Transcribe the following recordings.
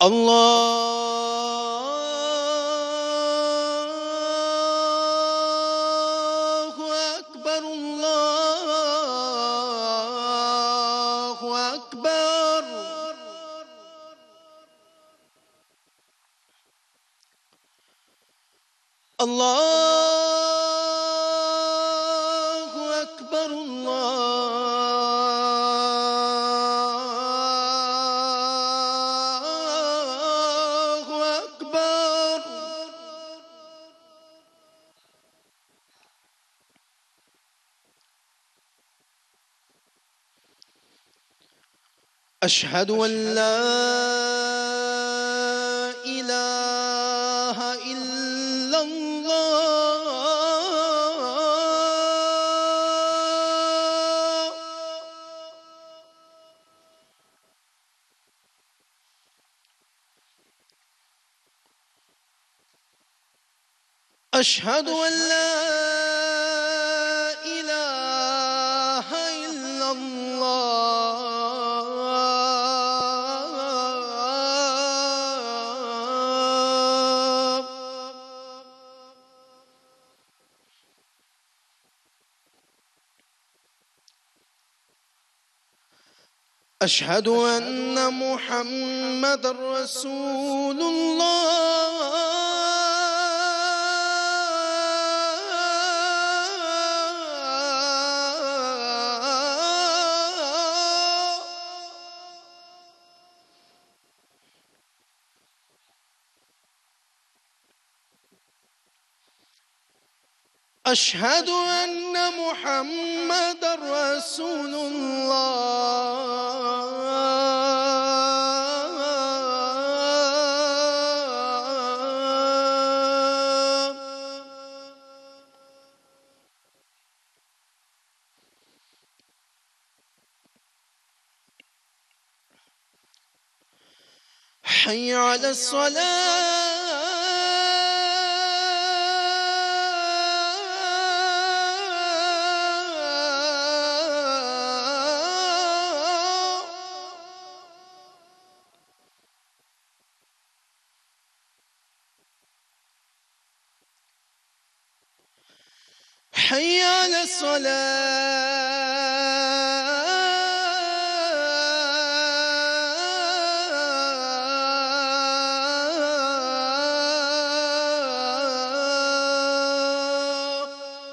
الله أكبر الله أكبر. الله أكبر الله أكبر. أشهد أن لا إله إلا الله. أشهد أن لا إله إلا الله. أشهد أن محمد رسول الله. أشهد أن محمد رسول الله. حي على الصلاة. حي على الصلاة.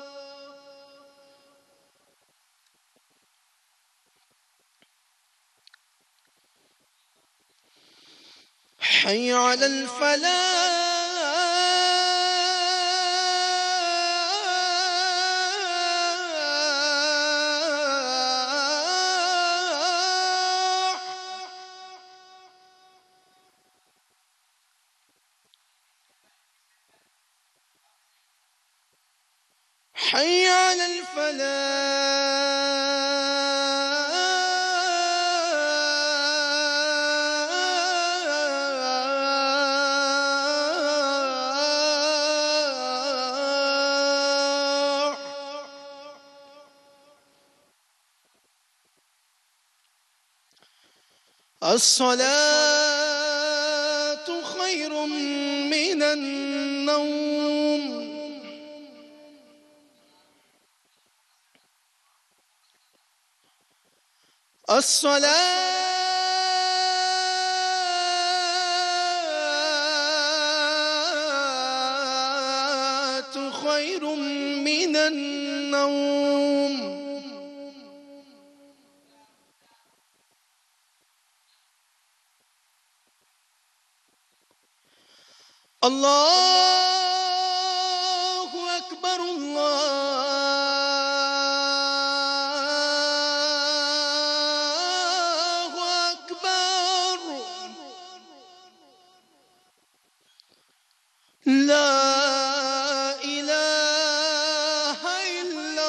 حي على الفلاح. حي على الفلاح. الصلاة خير من النوم. الصلاة خير من النوم. الله أكبر الله أكبر. لا إله إلا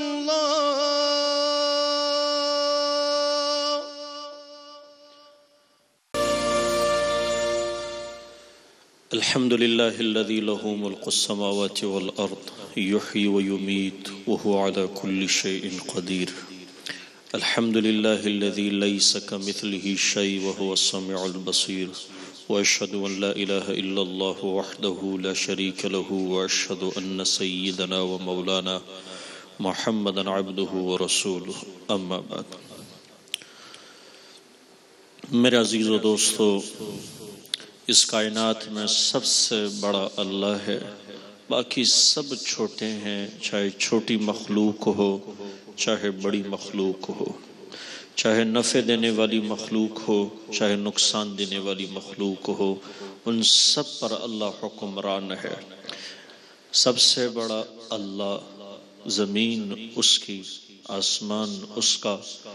الله. الحمد لله الذي له ملك السماوات والأرض يحيي ويميت وهو على كل شيء قدير. الحمد لله الذي ليس كمثله شيء وهو السميع البصير. وأشهد أن لا إله إلا الله وحده لا شريك له وأشهد أن سيدنا ومولانا محمدا عبده ورسوله أما بعد. میرے عزیز و دوستو، اس کائنات میں سب سے بڑا اللہ ہے، باقی سب چھوٹے ہیں، چاہے چھوٹی مخلوق ہو چاہے بڑی مخلوق ہو، چاہے نفع دینے والی مخلوق ہو چاہے نقصان دینے والی مخلوق ہو، ان سب پر اللہ حکمران ہے. سب سے بڑا اللہ، زمین اس کی، آسمان اس کا،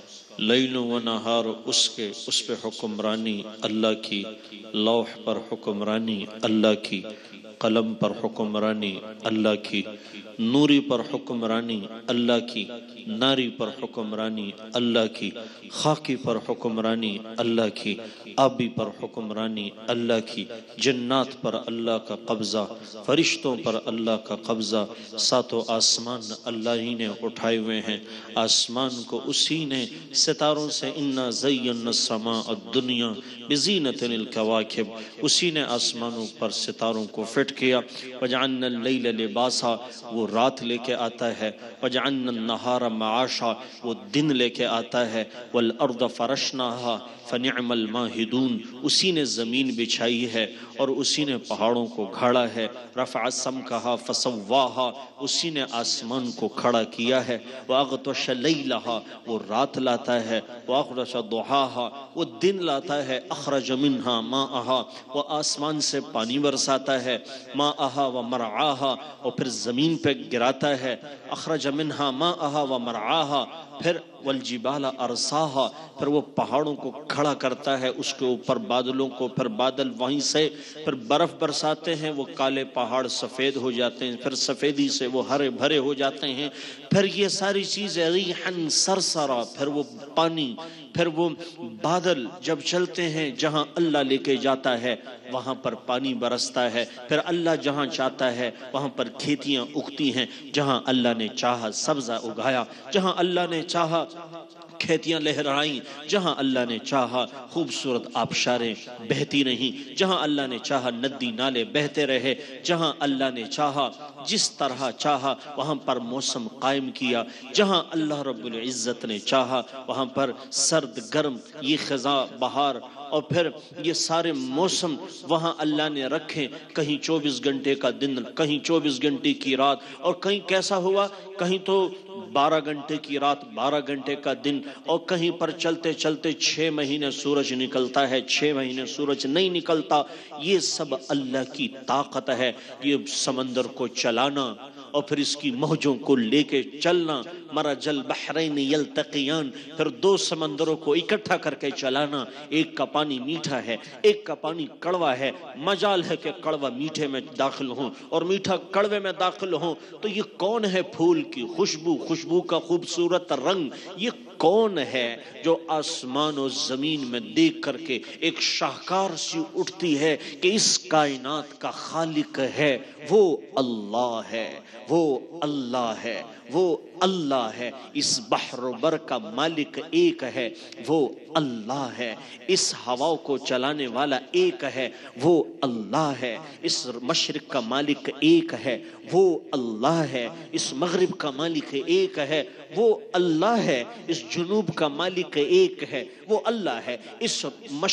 لیل و نہار اس کے، اس پہ حکمرانی اللہ کی، لوح پر حکمرانی اللہ کی، قلم پر حکمرانی اللہ کی، نوری پر حکمرانی اللہ کی، ناری پر حکمرانی اللہ کی، خاکی پر حکمرانی اللہ کی، آبی پر حکمرانی اللہ کی، جنات پر اللہ کا قبضہ، فرشتوں پر اللہ کا قبضہ. ساتوں آسمان اللہ ہی نے اٹھائے ہوئے ہیں، آسمان کو اسی نے ستاروں سے انا زینا السماء الدنیا بزینۃ الکواکب، اسی نے آسمانوں پر ستاروں کو فٹ کیا. وجعلنا اللیل لباسا، وہ رات لے کے آتا ہے، وجعلنا النہار معاشا، وہ دن لے کے آتا ہے، والارض فرشناہا فنعم الماہدون، اسی نے زمین بچھائی ہے اور اسی نے پہاڑوں کو گھاڑا ہے. رفع سمکہا فسواہا، اسی نے آسمان کو کھڑا کیا ہے. واغطش لیلہا، وہ رات لاتا ہے، واغطش ضحاہا، وہ دن لاتا ہے. اخرج منہا ماءہا، وہ آسمان سے پانی برساتا ہے، ماءہا ومرعاہا، اور پھر زمین پہ گراتا ہے. اخرج منہا ماءہا ومرعاہا، پھر والجبال ارساہا، پھر وہ پہاڑوں کو کھڑا کرتا ہے، اس کے اوپر بادلوں کو، پھر بادل وہیں سے پھر برف برساتے ہیں، وہ کالے پہاڑ سفید ہو جاتے ہیں، پھر سفیدی سے وہ ہرے بھرے ہو جاتے ہیں. پھر یہ ساری چیزیں ریحاً سرسرا، پھر وہ پانی، پھر وہ بادل جب چلتے ہیں، جہاں اللہ لے کے جاتا ہے وہاں پر پانی برستا ہے. پھر اللہ جہاں چاہتا ہے وہاں پر کھیتیاں اگتی ہیں، جہاں اللہ نے چاہا سبزہ اگایا، جہاں اللہ نے چاہا کھیتیاں لہرائیں، جہاں اللہ نے چاہا خوبصورت آبشاریں بہتی رہیں، جہاں اللہ نے چاہا ندی نالے بہتے رہے، جہاں اللہ نے چاہا جس طرح چاہا وہاں پر موسم قائم کیا، جہاں اللہ رب العزت نے چاہا وہاں پر سرد گرم، یہ خزاں بہار، اور پھر یہ سارے موسم وہاں اللہ نے رکھے. کہیں 24 گھنٹے کا دن، کہیں 24 گھنٹے کی رات، اور کہیں کیسا ہوا، کہیں تو 12 گھنٹے کی رات 12 گھنٹے کا دن، اور کہیں پر چلتے چلتے 6 مہینے سورج نکلتا ہے، 6 مہینے سورج نہیں نکلتا. یہ سب اللہ کی طاقت ہے. یہ سمندر کو چلانا اور پھر اس کی موجوں کو لے کے چلنا، مرج البحرین یلتقیان، پھر 2 سمندروں کو اکٹھا کر کے چلانا. ایک کا پانی میٹھا ہے، ایک کا پانی کڑوا ہے، مجال ہے کہ کڑوا میٹھے میں داخل ہوں اور میٹھا کڑوے میں داخل ہوں. تو یہ کون ہے پھول کی خوشبو، خوشبو کا خوبصورت رنگ، یہ کون ہے جو آسمان و زمین میں دیکھ کر کے ایک شاہکار سی اٹھتی ہے کہ اس کائنات کا خالق ہے؟ وہ اللہ ہے، وہ اللہ ہے، وہ اللہ ہے. اس بحر و بر کا مالک ایک ہے، وہ اللہ ہے. اس ہوا کو چلانے والا ایک ہے، وہ اللہ ہے. اس مشرق کا مالک ایک ہے، وہ اللہ ہے. اس مغرب کا مالک ایک ہے، وہ اللہ ہے. اس جنوب کا مالک ایک ہے، وہ اللہ ہے. اس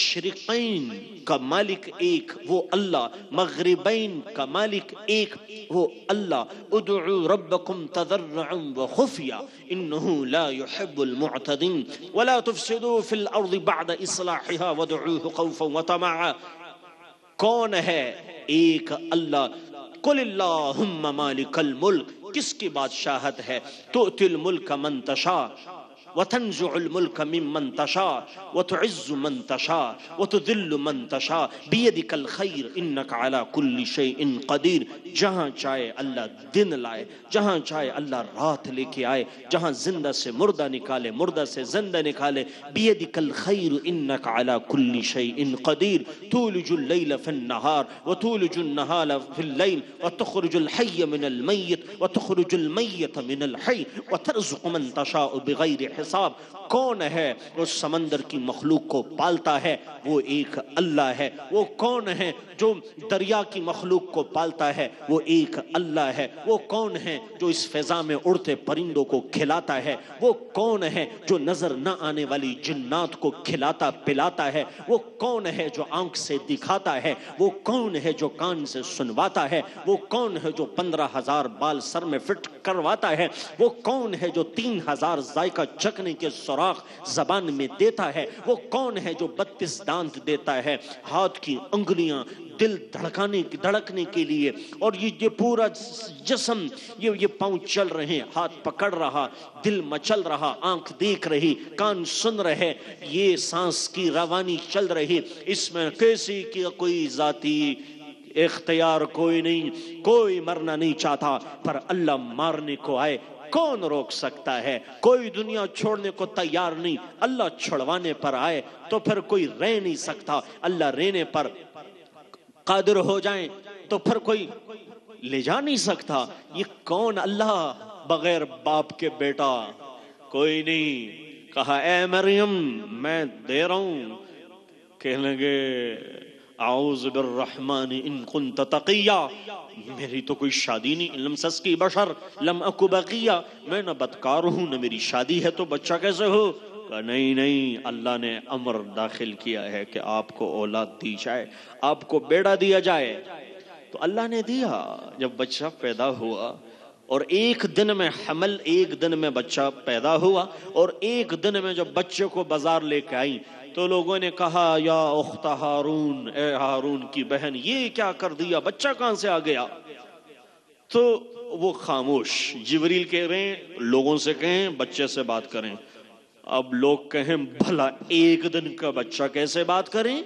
مشرقین کا مالک ایک، وہ اللہ. مغربین کا مالک ایک، وہ اللہ. ادعوا ربکم تضرعا وخفیا انہ لا يحب المعتدین ولا تفسدوا فی الارض بعد اصلاحها وادعوه خوفا وطمعا. کون ہے؟ ایک اللہ. قل اللہم مالک الملک، کس کی بادشاہت ہے؟ تؤتی الملک من تشاء وتنزع الملك ممن تشاء وتعز من تشاء وتذل من تشاء بيدك الخير انك على كل شيء قدير. جہاں چاہے اللہ دن لائے، جہاں چاہے اللہ رات لے کے آئے، جہاں زندہ سے مردہ نکالے، مردہ سے زندہ نکالے. بيدك الخير انك على كل شيء قدير. تولج الليل في النهار وتولج النهار في الليل وتخرج الحي من الميت وتخرج الميت من الحي وترزق من تشاء بغير حساب. کون ہے جو سمندر کی مخلوق کو پالتا ہے؟ وہ ایک اللہ ہے۔ وہ کون ہے جو دریا کی مخلوق کو پالتا ہے؟ وہ ایک اللہ ہے۔ وہ کون ہے جو اس فضا میں اڑتے پرندوں کو کھلاتا ہے؟ وہ کون ہے جو نظر نہ آنے والی جنات کو کھلاتا پلاتا ہے؟ وہ کون ہے جو آنکھ سے دکھاتا ہے؟ وہ کون ہے جو کان سے سنواتا ہے؟ وہ کون ہے جو 15,000 بال سر میں فٹ کرواتا ہے؟ وہ کون ہے جو 3,000 ذائقہ چکھنے کے سوراخ زبان میں دیتا ہے؟ وہ کون ہے جو 32 دانت دیتا ہے، ہاتھ کی انگلیاں دل دھڑکنے کے لیے، اور یہ پورا جسم، یہ پاؤں چل رہے، ہاتھ پکڑ رہا، دل مچل رہا، آنکھ دیکھ رہی، کان سن رہے، یہ سانس کی روانی چل رہی، اس میں کسی کی کوئی ذاتی اختیار کوئی نہیں، کوئی مرنا نہیں چاہتا، پر اللہ مارنے کو آئے کون روک سکتا ہے؟ کوئی دنیا چھوڑنے کو تیار نہیں، اللہ چھڑوانے پر آئے تو پھر کوئی رہ نہیں سکتا۔ اللہ رہنے پر قادر ہو جائیں تو پھر کوئی لے جا نہیں سکتا۔ یہ کون اللہ بغیر باپ کے بیٹا؟ کوئی نہیں۔ کہا اے مریم میں دے رہا ہوں، کہنے لگے اعوذ بالرحمن ان کنت تقیا، میری تو کوئی شادی نہیں، لم سسکی بشر لم اکو بقیہ، میں نہ بدکار ہوں نہ میری شادی ہے، تو بچہ کیسے ہو؟ کہا نہیں، اللہ نے امر داخل کیا ہے کہ آپ کو اولاد دی جائے، آپ کو بیٹا دیا جائے۔ تو اللہ نے دیا۔ جب بچہ پیدا ہوا اور ایک دن میں حمل، ایک دن میں بچہ پیدا ہوا، اور ایک دن میں جب بچے کو بازار لے کے آئی تو لوگوں نے کہا یا اخت ہارون، اے ہارون کی بہن، یہ کیا کر دیا، بچہ کہاں سے آ گیا؟ تو وہ خاموش۔ جبریل کہہ رہے ہیں لوگوں سے کہیں بچے سے بات کریں۔ اب لوگ کہیں بھلا ایک دن کا بچہ کیسے بات کریں؟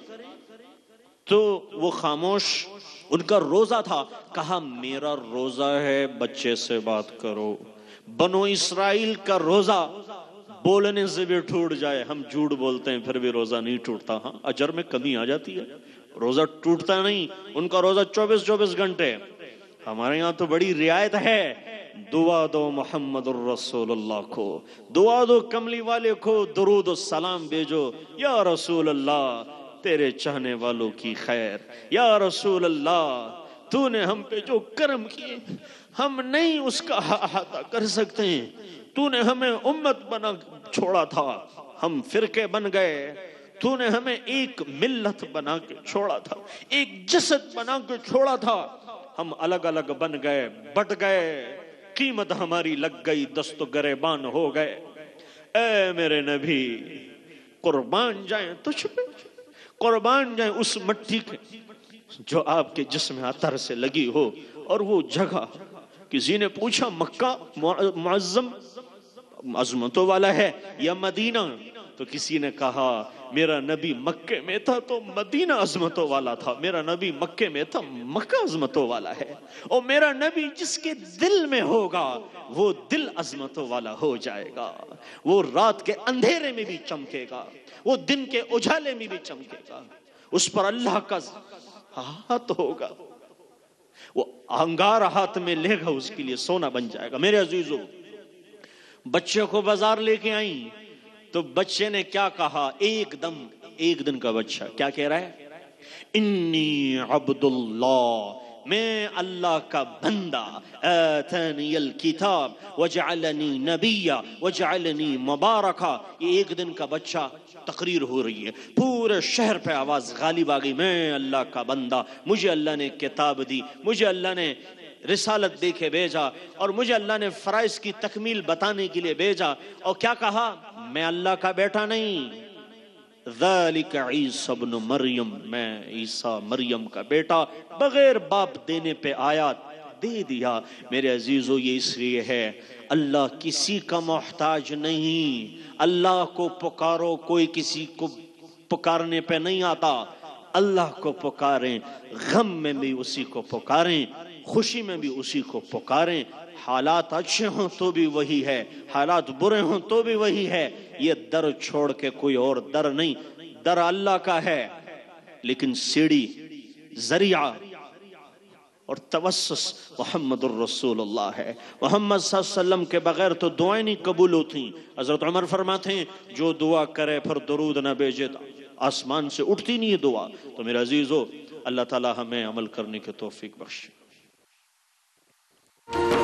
تو وہ خاموش۔ ان کا روزہ تھا، کہا میرا روزہ ہے، بچے سے بات کرو۔ بنو اسرائیل کا روزہ بولنے سے بھی ٹوٹ جائے، ہم جھوٹ بولتے ہیں پھر بھی روزہ نہیں ٹوٹتا، ہاں اجر میں کمی آ جاتی ہے، روزہ ٹوٹتا نہیں۔ ان کا روزہ 24 گھنٹے۔ ہمارے یہاں تو بڑی رعایت ہے، دعا دو محمد الرسول اللہ کو، دعا دو کملی والے کو، درود و سلام بھیجو، یا رسول اللہ تیرے چاہنے والوں کی خیر، یا رسول اللہ تو نے ہم پہ جو کرم کیے ہم نہیں اس کا احاطہ کر سکتے ہیں، تو نے ہمیں امت بنا چھوڑا تھا، ہم فرقے بن گئے، تو نے ہمیں ایک ملت بنا کے چھوڑا تھا، ایک جسد بنا کے چھوڑا تھا، ہم الگ الگ بن گئے، بٹ گئے، قیمت ہماری لگ گئی، دست و گریبان ہو گئے۔ اے میرے نبی قربان جائیں تجھ پہ، قربان جائیں اس مٹی کے جو آپ کے جسم عطر سے لگی ہو، اور وہ جگہ۔ کسی نے پوچھا مکہ معظم عظمتوں والا ہے یا مدینہ؟ تو کسی نے کہا میرا نبی مکے میں تھا تو مدینہ عظمتوں والا تھا، میرا نبی مکے میں تھا مکہ عظمتوں والا ہے، اور میرا نبی جس کے دل میں ہوگا وہ دل عظمتوں والا ہو جائے گا، وہ رات کے اندھیرے میں بھی چمکے گا، وہ دن کے اجالے میں بھی چمکے گا، اس پر اللہ کا ہاتھ ہوگا، وہ انگار ہاتھ میں لے گا، اس کے لیے سونا بن جائے گا۔ میرے عزیزو، بچے کو بازار لے کے آئیں تو بچے نے کیا کہا؟ ایک دن کا بچہ کیا کہہ رہا ہے؟ انی عبد اللہ، میں اللہ کا بندہ، آتانی الکتاب وجعلنی نبیا وجعلنی مبارکا۔ یہ ایک دن کا بچہ تقریر ہو رہی ہے، پورے شہر پہ آواز غالب آ گئی، میں اللہ کا بندہ، مجھے اللہ نے کتاب دی، مجھے اللہ نے رسالت دے کے بھیجا، اور مجھے اللہ نے فرائض کی تکمیل بتانے کے لیے بھیجا، اور کیا کہا؟ میں اللہ کا بیٹا نہیں، ذالک عیسی ابن مریم، میں عیسیٰ مریم کا بیٹا، بغیر باپ دینے پہ آیا، دے دیا۔ میرے عزیزو، یہ اس لیے ہے اللہ کسی کا محتاج نہیں، اللہ کو پکارو، کوئی کسی کو پکارنے پہ نہیں آتا، اللہ کو پکاریں، غم میں بھی اسی کو پکاریں، خوشی میں بھی اسی کو پکاریں، حالات اچھے ہوں تو بھی وہی ہے، حالات برے ہوں تو بھی وہی ہے، یہ در چھوڑ کے کوئی اور در نہیں، در اللہ کا ہے، لیکن سیڑھی ذریعہ اور توسس محمد الرسول اللہ ہے. محمد صلی اللہ علیہ وسلم کے بغیر تو دعائیں نہیں قبول ہوتی. حضرت عمر فرماتے ہیں جو دعا کرے پھر درود نہ بھیجے آسمان سے اٹھتی نہیں ہے دعا. تو میرے عزیزو اللہ تعالی ہمیں عمل کرنے کی توفیق بخشے.